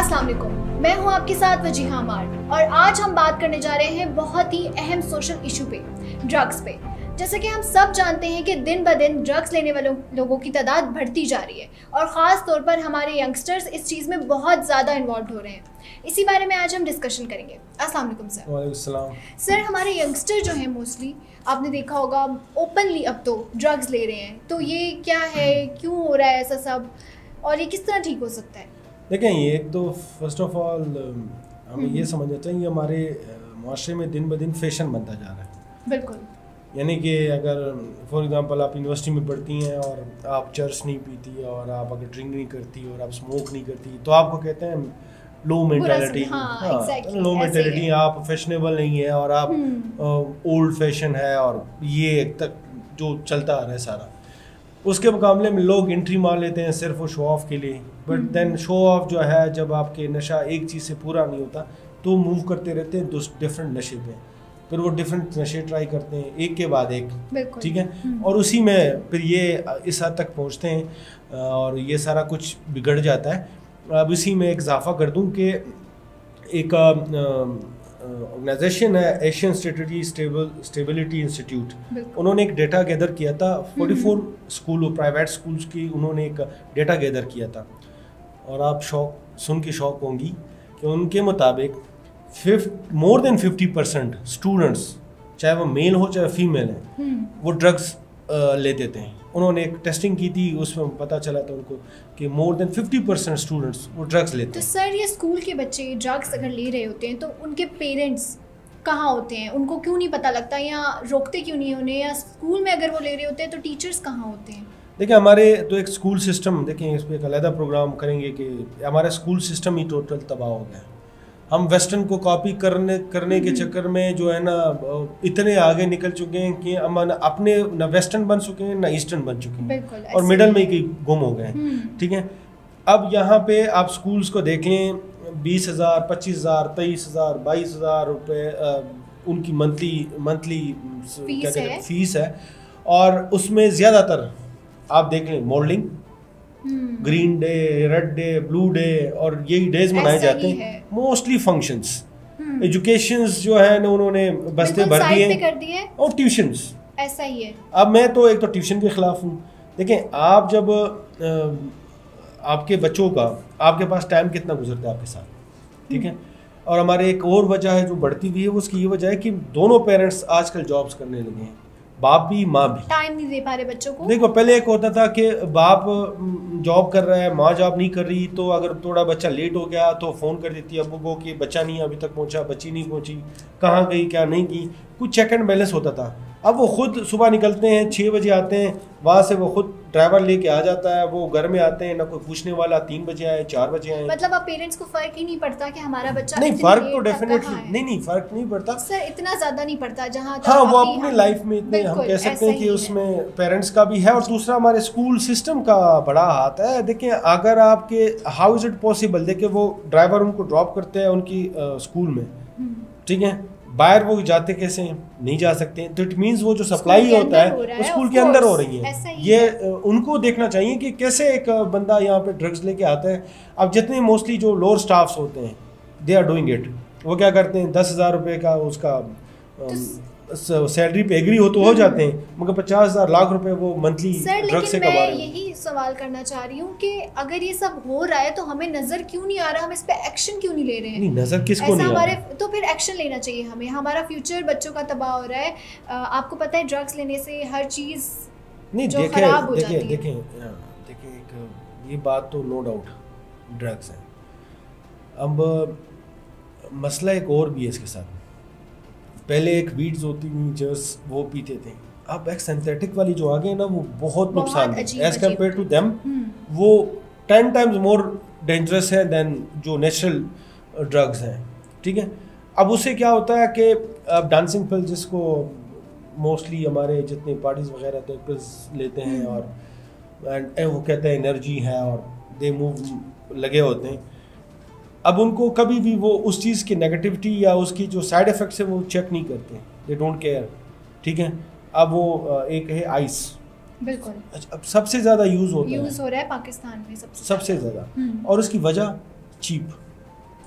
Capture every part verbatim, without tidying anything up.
السلام علیکم، میں ہوں آپ کے ساتھ وجیہہ عمار اور آج ہم بات کرنے جا رہے ہیں بہت ہی اہم سوشل ایشو پہ، ڈرگس پہ۔ جیسا کہ ہم سب جانتے ہیں کہ دن بہ دن ڈرگس لینے والوں لوگوں کی تعداد بڑھتی جا رہی ہے اور خاص طور پر ہمارے ینگسٹرز اس چیز میں بہت زیادہ انوالوڈ ہو رہے ہیں۔ اسی بارے میں آج ہم ڈسکشن کریں گے۔ السلام علیکم سر۔ وعلیکم السلام۔ سر، ہمارے ینگسٹر جو ہیں موسٹلی آپ نے دیکھا ہوگا اوپنلی اب تو ڈرگس لے رہے ہیں، تو یہ کیا ہے، کیوں ہو رہا ہے ایسا سب، اور یہ کس طرح ٹھیک ہو سکتا ہے؟ دیکھیں، یہ ایک تو فرسٹ آف آل ہمیں یہ سمجھنا چاہیے یہ ہمارے معاشرے میں دن بہ دن فیشن بنتا جا رہا ہے۔ بالکل، یعنی کہ اگر فار ایگزامپل آپ یونیورسٹی میں پڑھتی ہیں اور آپ چرس نہیں پیتی اور آپ اگر ڈرنک نہیں کرتی اور آپ اسموک نہیں کرتی تو آپ کو کہتے ہیں لو مینٹیلٹی، لو مینٹیلٹی، آپ فیشنیبل نہیں ہے اور آپ اولڈ فیشن ہے، اور یہ ایک تک جو چلتا آ رہا ہے سارا۔ اس کے مقابلے میں لوگ انٹری مار لیتے ہیں صرف وہ شو آف کے لیے، بٹ دین شو آف جو ہے جب آپ کے نشہ ایک چیز سے پورا نہیں ہوتا تو موو کرتے رہتے ہیں ڈفرینٹ نشے پہ، پھر وہ ڈفرینٹ نشے ٹرائی کرتے ہیں ایک کے بعد ایک، ٹھیک ہے، اور اسی میں پھر یہ اس حد تک پہنچتے ہیں اور یہ سارا کچھ بگڑ جاتا ہے۔ اب اسی میں ایک اضافہ کر دوں کہ ایک آرگنائزیشن ہے ایشین اسٹریٹجی اسٹیبلٹی انسٹیٹیوٹ، انہوں نے ایک ڈیٹا گیدر کیا تھا فورٹی فور اسکولوں پرائیویٹ اسکولس کی، انہوں نے ایک ڈیٹا گیدر کیا تھا اور آپ شوق سن کے شوق ہوں گی کہ ان کے مطابق fifty more than fifty percent students, چاہے وہ میل ہو چاہے فیمیل ہیں، وہ ڈرگس لیتے تھے۔ انہوں نے ایک ٹیسٹنگ کی تھی، اس میں پتہ چلا تھا ان کو کہ more than fifty percent students وہ ڈرگس لیتے ہیں۔ تو سر، یہ اسکول کے بچے ڈرگس اگر لے رہے ہوتے ہیں تو ان کے پیرنٹس کہاں ہوتے ہیں؟ ان کو کیوں نہیں پتہ لگتا یا روکتے کیوں نہیں انہیں؟ یا اسکول میں اگر وہ لے رہے ہوتے ہیں تو ٹیچرس کہاں ہوتے ہیں؟ دیکھیں، ہمارے تو ایک اسکول سسٹم، دیکھیں اس پہ ایک علیحدہ پروگرام کریں گے کہ ہمارا اسکول سسٹم ہی ٹوٹل تباہ ہو گیا ہے۔ ہم ویسٹرن کو کاپی کرنے کرنے کے چکر میں جو ہے نا اتنے آگے نکل چکے ہیں کہ ہم اپنے نہ ویسٹرن بن چکے ہیں نہ ایسٹرن بن چکے ہیں، اور مڈل میں ہی گم ہو گئے ہیں، ٹھیک ہے۔ اب یہاں پہ آپ اسکولس کو دیکھ لیں، بیس ہزار پچیس ہزار تیئیس ہزار بائیس ہزار روپے ان کی منتھلی منتھلی کیا کہتے ہیں فیس ہے، اور اس میں زیادہ تر آپ دیکھ لیں moulding, green day, red day, blue day, اور یہی ڈیز منائے جاتے ہیں موسٹلی فنکشنز۔ ایجوکیشنز جو ہے نا انہوں نے بستے بھر دیے اور ٹیوشنز، ایسا ہی ہے۔ اب میں تو ایک تو ٹیوشن کے خلاف ہوں۔ دیکھیں، آپ جب آپ کے بچوں کا آپ کے پاس ٹائم کتنا گزرتا ہے آپ کے ساتھ، ٹھیک ہے، اور ہمارے ایک اور وجہ ہے جو بڑھتی ہوئی ہے، اس کی یہ وجہ ہے کہ دونوں پیرنٹس آج کل جابس کرنے لگے ہیں، باپ بھی ماں بھی، ٹائم نہیں دے پا رہے بچوں کو۔ دیکھو، پہلے ایک ہوتا تھا کہ باپ جاب کر رہا ہے، ماں جاب نہیں کر رہی، تو اگر تھوڑا بچہ لیٹ ہو گیا تو فون کر دیتی ابو کو کہ بچہ نہیں ابھی تک پہنچا، بچی نہیں پہنچی، کہاں گئی کیا نہیں کی، کچھ چیک اینڈ بیلنس ہوتا تھا۔ اب وہ خود صبح نکلتے ہیں، چھ بجے آتے ہیں، وہاں سے وہ خود ڈرائیور لے کے آ جاتا ہے، وہ گھر میں آتے ہیں، نہ کوئی پوچھنے والا، تین بجے آئے چار بجے آئے۔ مطلب اب پیرنٹس کو فرق ہی نہیں پڑتا کہ ہمارا بچہ، نہیں فرق تو ڈیفینیٹلی نہیں نہیں فرق نہیں پڑتا سر، اتنا زیادہ نہیں پڑتا جہاں ہاں وہ اپنی لائف میں اتنے ہم کہہ سکتے ہیں کہ اس میں پیرنٹس کا بھی ہے، اور دوسرا ہمارے اسکول سسٹم کا بڑا ہاتھ ہے۔ دیکھیں، اگر آپ کے ہاؤ از اٹ پاسبل، دیکھیں وہ ڈرائیور ان کو ڈراپ کرتے ہیں ان کی اسکول میں، ٹھیک ہے، باہر وہ جاتے کیسے ہیں؟ نہیں جا سکتے، تو اٹ مینس وہ جو سپلائی ہوتا ہے وہ اسکول کے اندر ہو رہی ہے۔ یہ ان کو دیکھنا چاہیے کہ کیسے ایک بندہ یہاں پہ ڈرگس لے کے آتا ہے۔ اب جتنے موسٹلی جو لوور اسٹافس ہوتے ہیں دے آر ڈوئنگ اٹ، وہ کیا کرتے ہیں، دس ہزار روپے کا اس کا سیلری پہ ایگری ہو تو ہو جاتے ہیں، مگر پچاس ہزار لاکھ روپے وہ منتھلی ڈرگ سے کما رہے ہیں۔ میں یہی سوال کرنا چاہ رہی ہوں کہ اگر یہ سب ہو رہا ہے تو ہمیں نظر کیوں نہیں آ رہا، ہم اس پہ ایکشن کیوں نہیں لے رہے ہیں؟ نہیں، نظر کس کو نہیں آ رہا؟ تو پھر ایکشن لینا چاہیے ہمیں، ہمارا فیوچر بچوں کا تباہ ہو رہا ہے۔ آپ کو پتہ ہے ڈرگس لینے سے ہر چیز جو خراب ہو جاتی ہے۔ دیکھیں دیکھیں ایک یہ بات تو نو ڈاؤٹ ڈرگس ہے، اب مسئلہ ایک اور بھی ہے اس کے ساتھ۔ پہلے ایک ویڈز ہوتی تھیں چرس، وہ پیتے تھے، اب ایک سنتھیٹک والی جو آگے ہیں نا وہ بہت نقصان ہے ایز کمپیئر ٹو دیم، وہ ٹین ٹائمز مور ڈینجرس ہے دین جو نیچرل ڈرگز ہیں، ٹھیک ہے۔ اب اس سے کیا ہوتا ہے کہ اب ڈانسنگ پل جس کو موسٹلی ہمارے جتنے پارٹیز وغیرہ تھے لیتے ہیں، اور وہ کہتے ہیں انرجی ہے اور دے موو لگے ہوتے ہیں، اب ان کو کبھی بھی وہ اس چیز کی نیگیٹیوٹی یا اس کی جو سائڈ افیکٹس ہیں وہ چیک نہیں کرتے، دے ڈونٹ کیئر، ٹھیک ہے۔ اب وہ ایک ہے آئس، بالکل اب سب سے زیادہ یوز ہوتا ہے، یوز ہو رہا ہے پاکستان میں سب سے سب سے زیادہ، اور اس کی وجہ چیپ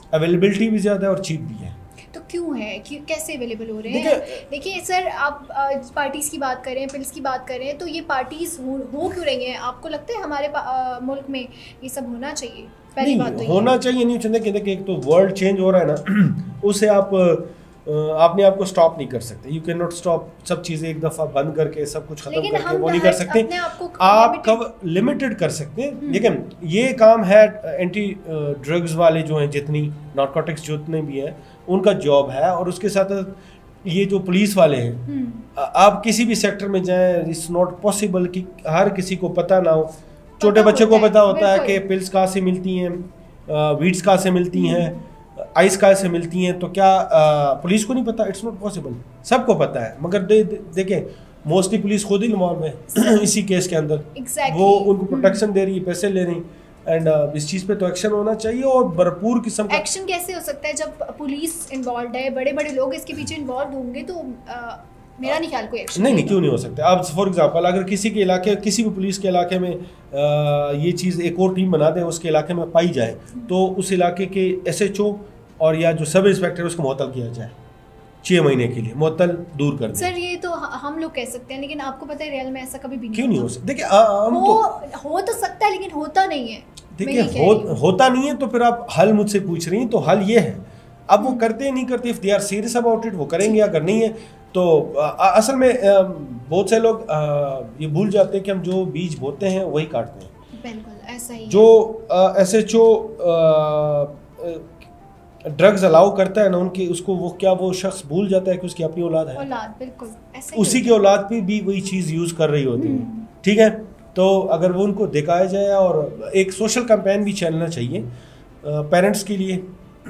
اویلیبلٹی بھی زیادہ ہے اور چیپ بھی ہے. تو کیوں ہے, کیسے اویلیبل ہو رہے ہیں؟ دیکھیے سر, آپ پارٹیز کی بات کریں, پلس کی بات کریں, تو یہ پارٹیز ہو کیوں رہی ہیں؟ آپ کو لگتا ہے ہمارے ملک میں یہ سب ہونا چاہیے؟ پہلی بات تو ہونا چاہیے نہیں چاہتے کہ دیکھیں ایک تو ورلڈ چینج ہو رہا ہے نا, اسے آپ اپنے آپ کو اسٹاپ نہیں کر سکتے. یو کین ناٹ اسٹاپ سب چیزیں ایک دفعہ بند کر کے سب کچھ ختم کر کے وہ نہیں کر سکتے. آپ کب لمیٹڈ کر سکتے ہیں. لیکن یہ کام ہے اینٹی ڈرگز والے جو ہیں, جتنی نارکوٹکس جتنے بھی ہیں, ان کا جاب ہے. اور اس کے ساتھ یہ جو پولیس والے ہیں, آپ کسی بھی سیکٹر میں جائیں, اٹس ناٹ پاسبل کہ ہر کسی کو پتہ نہ ہو. چھوٹے بچے کو پتہ ہوتا ہے کہ پلس کہاں سے ملتی ہیں, ویڈس کہاں سے ملتی ہیں, آئس کہاں سے ملتی ہیں, تو کیا پولیس کو نہیں پتہ؟ اٹس ناٹ پاسبل, سب کو پتہ ہے. مگر دیکھیں موسٹلی پولیس خود ہی انوالو ہے اسی کیس کے اندر, وہ ان کو پروٹیکشن دے رہی ہے, پیسے لے رہی ہیں. اینڈ اس چیز پہ تو ایکشن ہونا چاہیے, اور بھرپور قسم کا ایکشن. کیسے ہو سکتا ہے جب پولیس انوالوڈ ہے, بڑے بڑے لوگ اس کے پیچھے انوالوڈ ہوں گے, تو میرا نہیں خیال کوئی ایکشن نہیں نہیں کیوں نہیں ہو سکتا. آپ فار ایگزامپل اگر کسی کے علاقے, کسی بھی پولیس کے علاقے میں یہ چیز ایک اور ٹیم بنا دیں, اس کے علاقے میں پائی جائے, تو اس علاقے کے ایس ایچ او اور یا جو سب انسپیکٹر اس کو معطل کیا جائے, چھ مہینے کے لیے معطل دور کر دیں. سر یہ تو ہم لوگ کہہ سکتے ہیں, لیکن آپ کو پتہ ہے ریئل میں ایسا کبھی بھی کیوں نہیں ہو سکتا. دیکھیں ہو تو سکتا ہے لیکن ہوتا نہیں ہے. دیکھیں ہوتا نہیں ہے تو پھر آپ حل مجھ سے پوچھ رہی ہیں, تو حل یہ ہے اب وہ کرتے نہیں کرتے, if they are serious about it وہ کریں گے, اگر نہیں ہے تو اصل میں بہت سے لوگ یہ بھول جاتے ہیں کہ ہم جو بیج بوتے ہیں وہی کاٹتے ہیں. بالکل ایسا ہی. جو S H O drugs allow کرتا ہے نا ان کی, اس کو وہ کیا وہ شخص بھول جاتا ہے کہ اس کی اپنی اولاد ہے, اولاد بالکل اسی کی اولاد پہ بھی وہی چیز یوز کر رہی ہوتی ہے. ٹھیک ہے, تو اگر وہ ان کو دکھایا جائے, اور ایک سوشل کمپین بھی چلنا چاہیے پیرنٹس کے لیے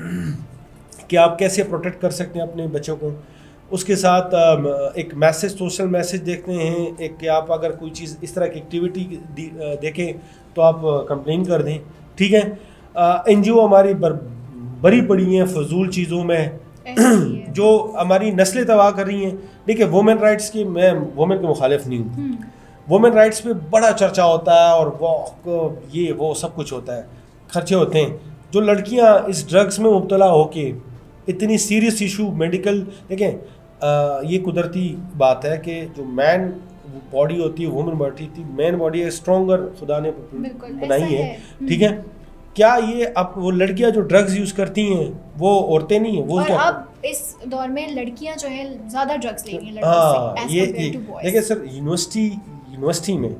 کہ آپ کیسے پروٹیکٹ کر سکتے ہیں اپنے بچوں کو. اس کے ساتھ ایک میسیج, سوشل میسیج دیکھتے ہیں ایک, کہ آپ اگر کوئی چیز اس طرح کی ایکٹیویٹی دیکھیں تو آپ کمپلین کر دیں. ٹھیک ہے, این جی او ہماری بری پڑی ہیں فضول چیزوں میں جو ہماری نسلیں تباہ کر رہی ہیں. دیکھیں وومن رائٹس کی, میں وومن کے مخالف نہیں ہوں, وومن رائٹس پہ بڑا چرچا ہوتا ہے اور وہ یہ وہ سب کچھ ہوتا ہے, خرچے ہوتے ہیں. جو لڑکیاں اس ڈرگس میں مبتلا ہو کے اتنی سیریس ایشو میڈیکل, دیکھیں یہ قدرتی بات ہے کہ جو مین باڈی ہوتی ہے, وومن باڈی تھی, مین باڈی اسٹرانگر خدا نے بنائی ہے. ٹھیک ہے, کیا یہ اب وہ لڑکیاں جو ڈرگز یوز کرتی ہیں وہ عورتیں نہیں ہیں؟ وہ اور اب اس دور میں لڑکیاں جو ہیں زیادہ ڈرگز لے رہی ہیں. ہاں یہ دیکھیں سر, یونیورسٹی یونیورسٹی میں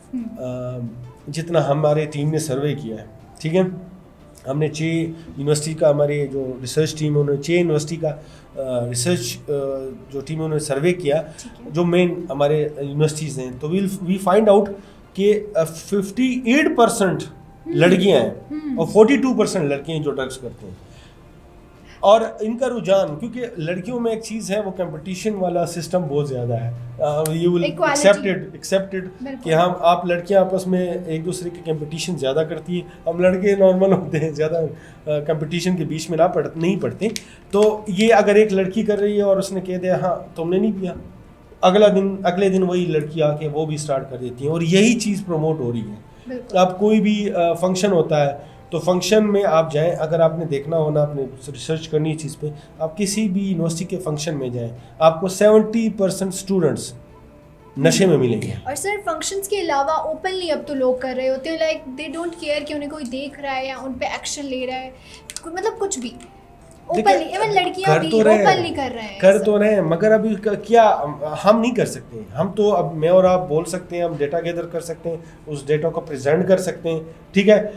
جتنا ہمارے ٹیم نے سروے کیا ہے, ٹھیک ہے, ہم نے چھ یونیورسٹی کا, ہمارے جو ریسرچ ٹیم ہے انہوں نے چھ یونیورسٹی کا ریسرچ جو ٹیم ہے انہوں نے سروے کیا جو مین ہمارے یونیورسٹیز ہیں, تو ویل وی فائنڈ آؤٹ کہ ففٹی ایٹ پرسینٹ لڑکیاں ہیں اور فورٹی ٹو پرسینٹ لڑکیاں جو ڈرگس کرتے ہیں. اور ان کا رجحان, کیونکہ لڑکیوں میں ایک چیز ہے وہ کمپٹیشن والا سسٹم بہت زیادہ ہے, یو ول ایکسیپٹڈ ایکسیپٹڈ کہ ہم آپ لڑکیاں آپس میں ایک دوسرے کی کمپٹیشن زیادہ کرتی ہیں, ہم لڑکے نارمل ہوتے ہیں, زیادہ کمپٹیشن کے بیچ میں نہ پڑ نہیں پڑتے. تو یہ اگر ایک لڑکی کر رہی ہے اور اس نے کہہ دیا ہاں تم نے نہیں پیا, اگلا دن اگلے دن وہی لڑکی آ کے وہ بھی اسٹارٹ کر دیتی ہیں, اور یہی چیز پروموٹ ہو رہی ہے. اب کوئی بھی فنکشن ہوتا ہے تو فنکشن میں آپ جائیں, اگر آپ نے دیکھنا ہونا, آپ نے ریسرچ کرنی ہے چیز پہ, آپ کسی بھی یونیورسٹی کے فنکشن میں جائیں, آپ کو سیونٹی پرسینٹ اسٹوڈنٹس نشے میں ملیں گے. اور سر فنکشنس کے علاوہ اوپنلی اب تو لوگ کر رہے ہوتے ہیں, لائک دے ڈونٹ کیئر کہ انہیں کوئی دیکھ رہا ہے یا ان پہ ایکشن لے رہا ہے, مطلب کچھ بھی اوپنلی, ایون لڑکیاں بھی اوپنلی کر رہے ہیں کر تو رہے ہیں, مگر ابھی کیا ہم نہیں کر سکتے. ہم تو اب میں اور آپ بول سکتے ہیں, ہم ڈیٹا گیدر کر سکتے ہیں, اس ڈیٹا کو پریزنٹ کر سکتے ہیں. ٹھیک ہے,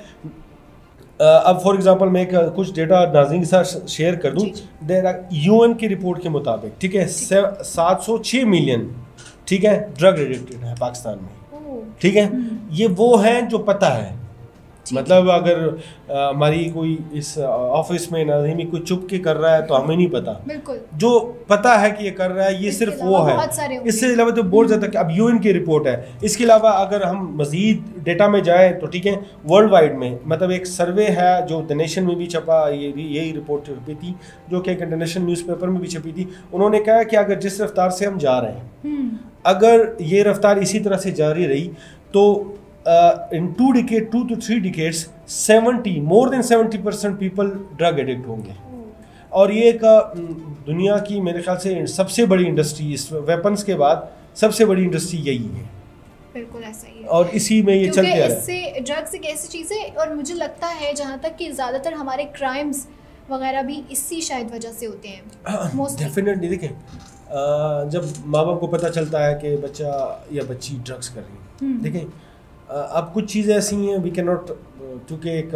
اب فار ایگزامپل میں کچھ ڈیٹا ناظرین کے ساتھ شیئر کر دوں. یو این کی رپورٹ کے مطابق, ٹھیک ہے, سات سو چھ ملین, ٹھیک ہے, ڈرگ ایڈکٹڈ ہے پاکستان میں. ٹھیک ہے, یہ وہ ہیں جو پتہ ہے, مطلب اگر ہماری کوئی اس آفس میں ناظرین کوئی چپ کے کر رہا ہے تو ہمیں نہیں پتا, جو پتہ ہے کہ یہ کر رہا ہے یہ صرف وہ ہے. اس سے علاوہ تو بول جاتا ہے کہ اب یو این کی رپورٹ ہے. اس کے علاوہ اگر ہم مزید ڈیٹا میں جائیں تو ٹھیک ہے, ورلڈ وائڈ میں مطلب ایک سروے ہے جو دی نیشن میں بھی چھپا, یہ بھی یہی رپورٹ چھپی تھی جو کہ ایک انٹرنیشنل نیوز پیپر میں بھی چھپی تھی. انہوں نے کہا کہ اگر جس رفتار سے ہم جا رہے ہیں, اگر یہ رفتار اسی طرح سے جاری رہی تو in two decade two two three decades seventy more than seventy percent people drug addict ہوں گے. اور یہ ایک دنیا کی میرے خیال سے سب سے بڑی انڈسٹری اس ویپنس کے بعد سب سے بڑی انڈسٹری یہی ہے. بالکل ایسا ہی ہے اور اسی میں یہ چلتے آ رہا ہے. اس سے ڈرگس ایک ایسی چیز ہے اور مجھے لگتا ہے جہاں تک کہ زیادہ تر ہمارے کرائمز وغیرہ بھی اسی شاید وجہ سے ہوتے ہیں. ڈیفینیٹلی دیکھیں جب ماں باپ کو پتہ چلتا ہے کہ بچہ یا بچی ڈرگس کر رہی ہے, دیکھیں اب کچھ چیزیں ایسی ہیں وی کین ناٹ, کیونکہ ایک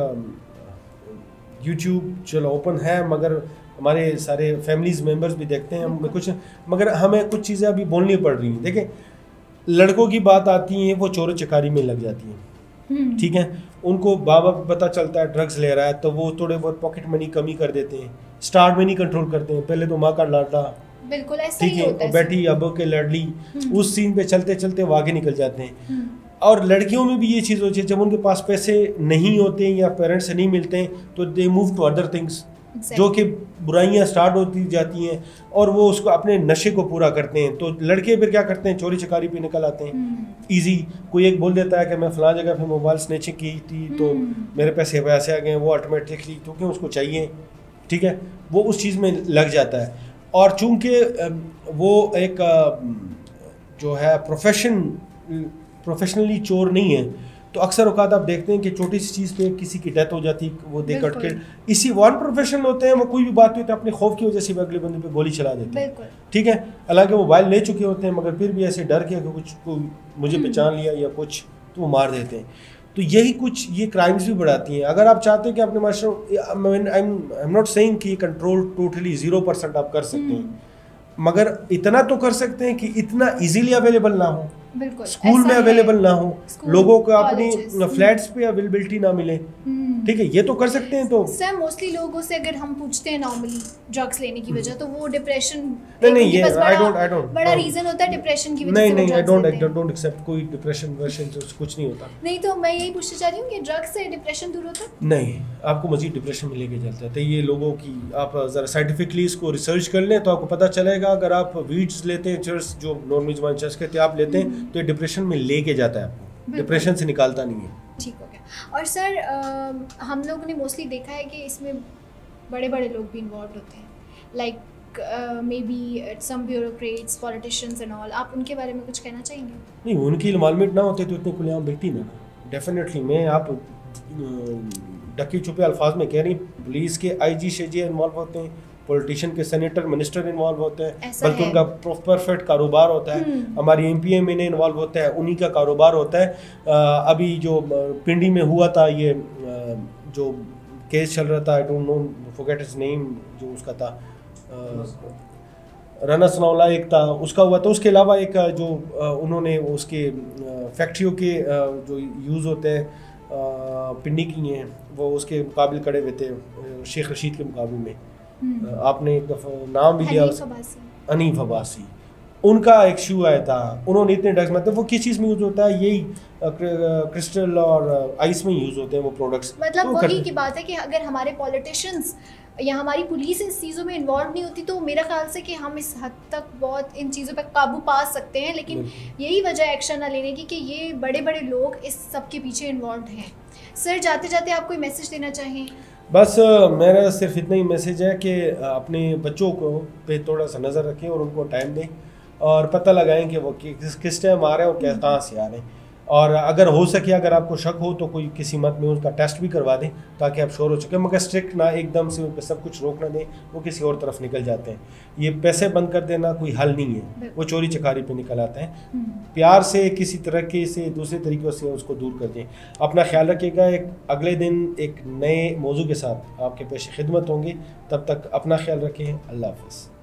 یوٹیوب چلو اوپن ہے مگر ہمارے سارے فیملیز ممبرز بھی دیکھتے ہیں ہم کچھ, مگر ہمیں کچھ چیزیں ابھی بولنی پڑ رہی ہیں. دیکھیں لڑکوں کی بات آتی ہیں وہ چور چکاری میں لگ جاتی ہیں, ٹھیک ہے, ان کو بابا پتہ چلتا ہے ڈرگس لے رہا ہے تو وہ تھوڑے بہت پاکٹ منی کمی کر دیتے ہیں, اسٹارٹ میں نہیں کنٹرول کرتے ہیں, پہلے تو ماں کا لاڈلا بالکل ایسا ہی ہوتا ہے, بیٹی ابو کے لاڈلی, اس سین پہ چلتے چلتے وہ آگے نکل جاتے ہیں. اور لڑکیوں میں بھی یہ چیز ہوتی ہے جب ان کے پاس پیسے نہیں ہوتے ہیں یا پیرنٹس سے نہیں ملتے ہیں تو they move to other things, جو کہ برائیاں سٹارٹ ہوتی جاتی ہیں اور وہ اس کو اپنے نشے کو پورا کرتے ہیں. تو لڑکے پھر کیا کرتے ہیں, چوری چکاری پہ نکل آتے ہیں ایزی. کوئی ایک بول دیتا ہے کہ میں فلاں جگہ پہ موبائل سنیچنگ کی تھی تو میرے پیسے پیسے آ گئے, وہ آٹومیٹکلی کیونکہ اس کو چاہیے, ٹھیک ہے, وہ اس چیز میں لگ جاتا ہے. اور چونکہ وہ ایک جو ہے پروفیشن پروفیشنلی چور نہیں ہے تو اکثر اوقات آپ دیکھتے ہیں کہ چھوٹی سی چیز پہ کسی کی ڈیتھ ہو جاتی, وہ دے کٹ کے اسی ون پروفیشنل ہوتے ہیں, وہ کوئی بھی بات ہوئی تو اپنے خوف کی وجہ سے اگلے بندے پہ گولی چلا دیتے ہیں, ٹھیک ہے, حالانکہ موبائل لے چکے ہوتے ہیں مگر پھر بھی ایسے ڈر کے کہ کچھ کوئی مجھے پہچان لیا یا کچھ تو وہ مار دیتے ہیں. تو یہی کچھ یہ کرائمز بھی بڑھاتی ہیں. اگر آپ چاہتے ہیں کہ اپنے معاشرے, آئی ایم ناٹ سیئنگ کہ یہ کنٹرول ٹوٹلی زیرو پرسینٹ آپ کر سکتے ہیں, مگر اتنا تو کر سکتے ہیں کہ اتنا ایزیلی اویلیبل نہ ہو, اسکول میں اویلیبل نہ ہو, لوگوں کو اپنی فلیٹس پہ اویلیبلٹی نہ ملے, ٹھیک ہے, یہ تو کر سکتے ہیں. تو سر موسٹلی لوگوں سے اگر ہم پوچھتے ہیں نارملی ڈرگس لینے کی وجہ تو وہ ڈپریشن نہیں نہیں یہ آئی ڈونٹ آئی ڈونٹ بڑا ریزن ہوتا ہے ڈپریشن کی وجہ سے. نہیں نہیں I don't I don't accept کوئی ڈپریشن ورشن کچھ نہیں ہوتا. نہیں تو میں یہی پوچھنا چاہ رہی ہوں کہ ڈرگس سے ڈپریشن دور ہوتا ہے؟ نہیں, آپ کو مزید ڈپریشن میں لے کے چلتا ہے. تو یہ لوگوں کی آپ ذرا سائنٹیفکلی اس کو ریسرچ کر لیں تو آپ کو پتہ چلے گا. اگر آپ ویڈز لیتے ہیں, چرس جو نارملی زبان چرس کہتے ہیں, آپ لیتے ہیں تو یہ ڈپریشن میں لے کے جاتا ہے, آپ کو ڈپریشن سے نکالتا نہیں ہے. ٹھیک ہو گیا. اور سر ہم لوگوں نے موسٹلی دیکھا ہے کہ اس میں بڑے بڑے لوگ بھی انوالوڈ ہوتے ہیں, like may be some bureaucrats, politicians and all. آپ ان کے بارے میں کچھ کہنا چاہیں گے؟ نہیں, ان کی انوالومنٹ نہ ہوتے تو اتنے کھلے عام بکتی نہ. ڈیفینیٹلی میں آپ ڈکی چھپے الفاظ میں کہہ رہی, پولیس کے آئی جی شے جی انوالو ہوتے ہیں, پولیٹیشین کے سینیٹر منسٹر انوالو ہوتے ہیں, بلکہ ان کا پرفیکٹ کاروبار ہوتا ہے. ہماری M P M N A involve ہوتا ہے, انہی کا کاروبار ہوتا ہے. ابھی جو پنڈی میں ہوا تھا یہ جو کیس چل رہا تھا, I don't know forget his name, جو اس کا تھا رانا ثناءاللہ ایک تھا, اس کا ہوا تھا. اس کے علاوہ ایک جو انہوں نے اس کے فیکٹریوں کے جو یوز ہوتے ہیں پنڈی کی ہیں, وہ اس کے مقابل کھڑے ہوئے تھے شیخ رشید کے مقابل میں. آپ نے ایک دفعہ نام بھی لیا, حنیف عباسی, ان کا ایک شو آیا تھا. انہوں نے اتنے ڈرگس, مطلب وہ کس چیز میں یوز ہوتا ہے, یہی کرسٹل اور آئس میں یوز ہوتے ہیں وہ پروڈکٹس. مطلب وہی کی بات ہے کہ اگر ہمارے پولیٹیشینس یا ہماری پولیس اس چیزوں میں انوالو نہیں ہوتی تو میرا خیال سے کہ ہم اس حد تک بہت ان چیزوں پہ قابو پا سکتے ہیں. لیکن یہی وجہ ایکشن نہ لینے کی کہ یہ بڑے بڑے لوگ اس سب کے پیچھے انوالوڈ ہیں. سر جاتے جاتے آپ کوئی میسج دینا چاہیں؟ بس میرا صرف اتنا ہی میسج ہے کہ اپنے بچوں کو پہ تھوڑا سا نظر رکھیں اور ان کو ٹائم دیں اور پتہ لگائیں کہ وہ کس کس ٹائم آ رہے ہیں اور کہاں سے آ رہے ہیں. اور اگر ہو سکے, اگر آپ کو شک ہو تو کوئی کسی مت میں اس کا ٹیسٹ بھی کروا دیں تاکہ آپ شور ہو چکے, مگر اسٹرکٹ نہ ایک دم سے سب کچھ روک نہ دیں, وہ کسی اور طرف نکل جاتے ہیں. یہ پیسے بند کر دینا کوئی حل نہیں ہے, وہ چوری چکاری پہ نکل آتے ہیں. پیار سے کسی طریقے سے دوسرے طریقوں سے اس کو دور کر دیں. اپنا خیال رکھیے گا. ایک اگلے دن ایک نئے موضوع کے ساتھ آپ کے پیش خدمت ہوں گے, تب تک اپنا خیال رکھیں. اللہ حافظ.